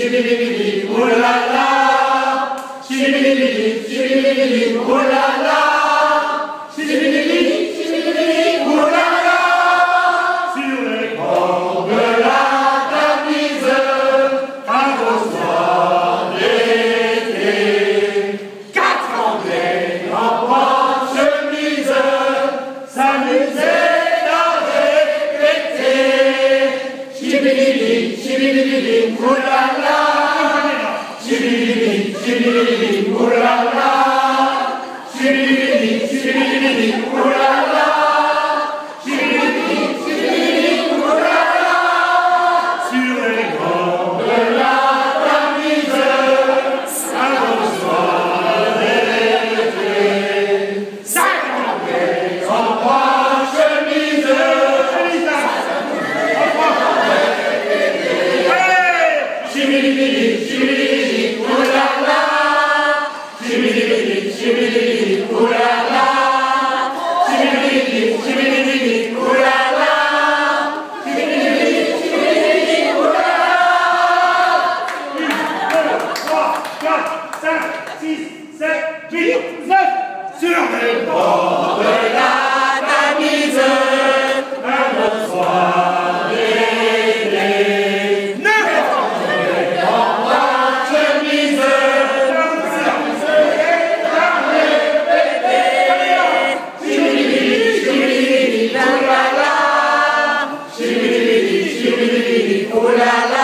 chibili, oh là là, chibili, chibili, oh là là, chibili, chibili, oh là là, sur les bords de la Tamise, un beau soir d'été, 4 Anglais en grande chemise s'amusaient à répéter. Chibili, chibili, oh là là, chibili, chibili, oh là là, chibili, chibili, oh là là, chibili, chibili, oh là là, sur les bords de la Tamise, un beau soir d'été, 5 Anglais en grande chemise. Chibili, chibili, oh là là, chibili, chibili, oh là là, chibili, chibili, oh là là, chibili, chibili, oh là là. 1, 2, 3, 4, 5, 6, 7, 8, 9, sur les bords de la Tamise, un beau soir d'été. 9 oh là là.